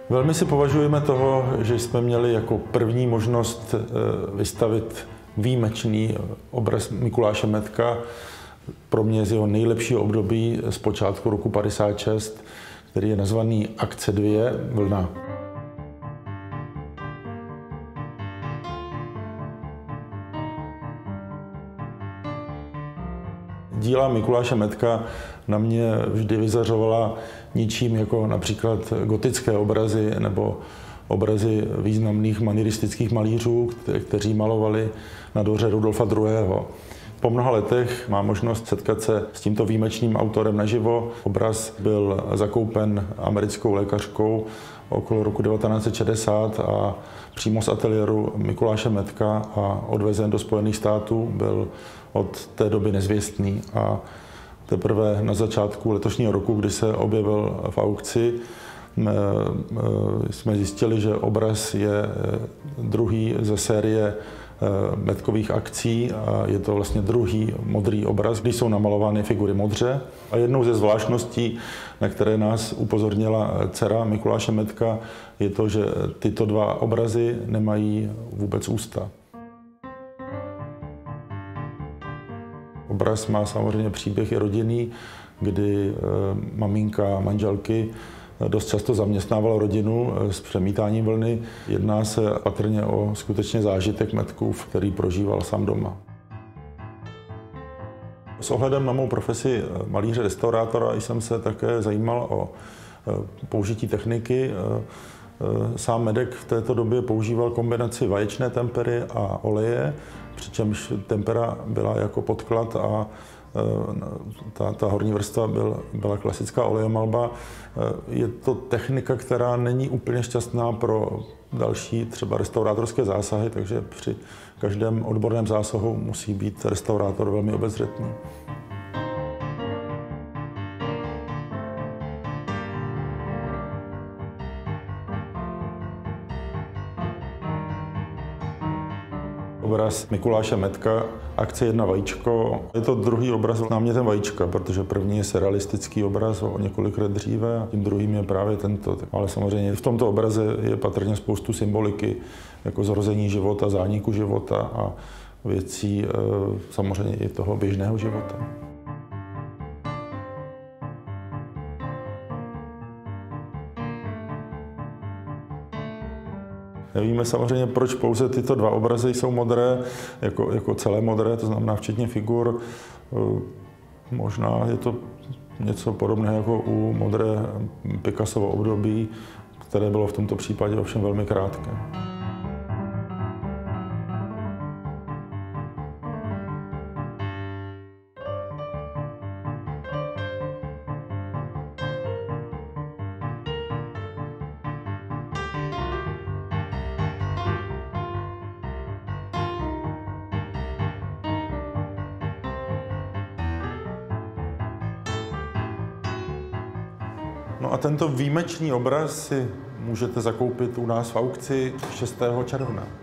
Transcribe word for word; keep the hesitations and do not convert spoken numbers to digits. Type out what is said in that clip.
Velmi si považujeme toho, že jsme měli jako první možnost vystavit výjimečný obraz Mikuláše Metka, pro mě z jeho nejlepšího období z počátku roku padesát šest, který je nazvaný Akce dvě Vlna. Díla Mikuláše Metka na mě vždy vyzařovala ničím jako například gotické obrazy nebo obrazy významných manieristických malířů, kteří malovali na dvoře Rudolfa druhého. Po mnoha letech mám možnost setkat se s tímto výjimečným autorem naživo. Obraz byl zakoupen americkou lékařkou okolo roku devatenáct set šedesát a přímo z ateliéru Mikuláše Metka a odvezen do Spojených států, byl od té doby nezvěstný. A teprve na začátku letošního roku, kdy se objevil v aukci, jsme zjistili, že obraz je druhý ze série Metkových akcí a je to vlastně druhý modrý obraz, kdy jsou namalovány figury modře. A jednou ze zvláštností, na které nás upozornila dcera Mikuláše Metka, je to, že tyto dva obrazy nemají vůbec ústa. Obraz má samozřejmě příběh i rodinný, kdy maminka manželky dost často zaměstnávala rodinu s přemítáním vlny. Jedná se patrně o skutečně zážitek Metkův, který prožíval sám doma. S ohledem na mou profesi malíře restaurátora jsem se také zajímal o použití techniky. Sám Medek v této době používal kombinaci vaječné tempery a oleje, přičemž tempera byla jako podklad a ta, ta horní vrstva byl, byla klasická olejomalba. Je to technika, která není úplně šťastná pro další třeba restaurátorské zásahy, takže při každém odborném zásahu musí být restaurátor velmi obezřetný. Obraz Mikuláše Metka, Akce jedna vajíčko. Je to druhý obraz námětem vajíčka, protože první je surrealistický obraz o několik let dříve a tím druhým je právě tento. Ale samozřejmě v tomto obraze je patrně spoustu symboliky, jako zrození života, zániku života a věcí samozřejmě i toho běžného života. Nevíme samozřejmě, proč pouze tyto dva obrazy jsou modré, jako, jako celé modré, to znamená včetně figur. Možná je to něco podobného jako u modré Picassovo období, které bylo v tomto případě ovšem velmi krátké. No a tento výjimečný obraz si můžete zakoupit u nás v aukci šestého června.